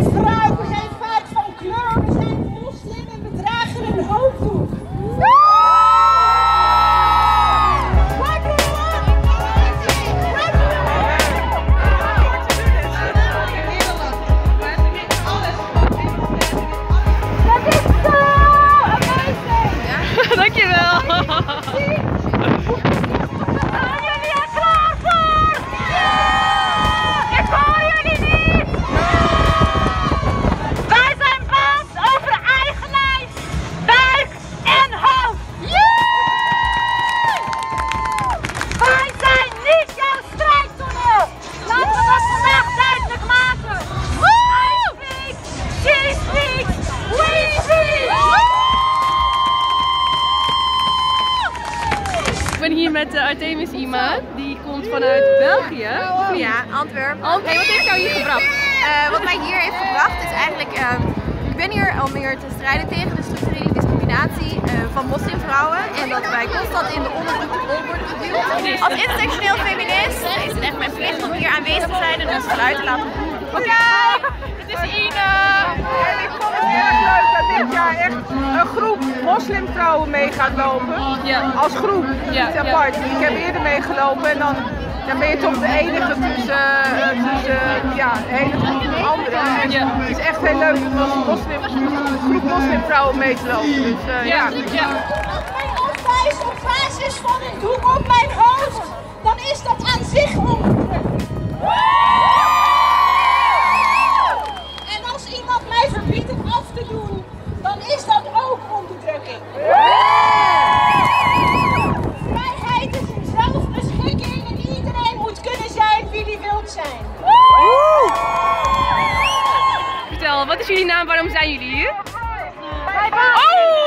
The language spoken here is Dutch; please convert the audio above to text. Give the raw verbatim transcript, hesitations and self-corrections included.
zijn vrouw, we zijn vaak van kleur, we zijn moslim en we dragen een hoofddoek. Dankjewel! Zijn jullie er klaar voor? Ja! Ik hoor jullie niet! Wij zijn baas over eigen lijf, buik en hoofd! Wij zijn niet jouw strijdtoneel! Laten we dat vandaag duidelijk maken! I speak, she speaks, we speak! Ik ben hier met uh, Artemis Ima, die komt vanuit België. Ja, Antwerpen. Ant hey, wat heeft jou hier gebracht? Uh, wat mij hier heeft gebracht is eigenlijk, uh, ik ben hier om meer te strijden tegen de structurele discriminatie uh, van moslimvrouwen en dat wij constant in de onderdrukte rol worden geduwd. Als intersectioneel feminist is het echt mijn plicht om hier aanwezig te zijn en ons geluid te laten horen. Oké, okay, het is Ine! En ik vond het erg leuk dat dit jaar echt een groep moslimvrouwen mee gaat lopen. Ja. Als groep, Ja, niet apart. Ik heb eerder meegelopen en dan, dan ben je toch de enige tussen, uh, tussen ja, een hele groep anderen. En Ja. het is echt heel leuk om als moslim, een groep moslimvrouwen mee te lopen. Dus, uh, ja. Ja. Als mij afwijst op basis van een doek op mijn hoofd, dan is dat aan zich onderdrukt. En als iemand mij verbiedt het af te doen, dan is dat ook onderdrukking. Vrijheid is een zelfbeschikking en iedereen moet kunnen zijn wie die wilt zijn. Vertel, wat is jullie naam? Waarom zijn jullie hier? Wij Oh!